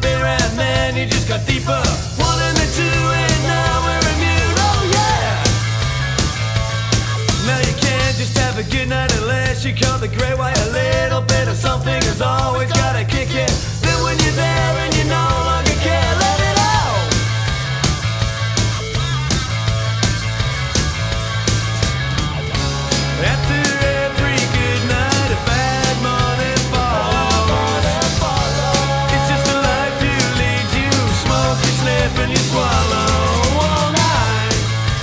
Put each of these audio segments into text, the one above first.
there and then you just got deeper. One and then two and now we're immune. Oh yeah. Now you can't just have a good night unless you call the great white. A little bit of something has always gotta kick in. Then when you're there and you no longer care, let it out. After every good night, a bad morning follows. It's just a life you lead. You smoke, you sniff, and you swallow all night.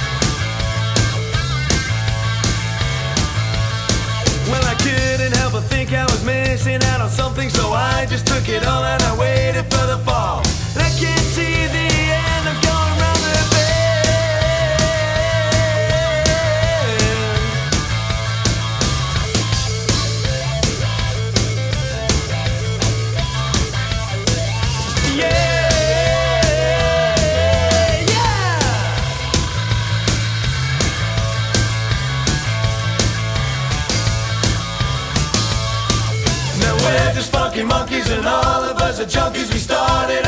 Well, I couldn't help but think I was missing out on something, so I just took it all and I waited for the fall. And I can't see the end, I'm going round the bend. Yeah, yeah. Now we're just funky monkeys and all of us are junkies. We started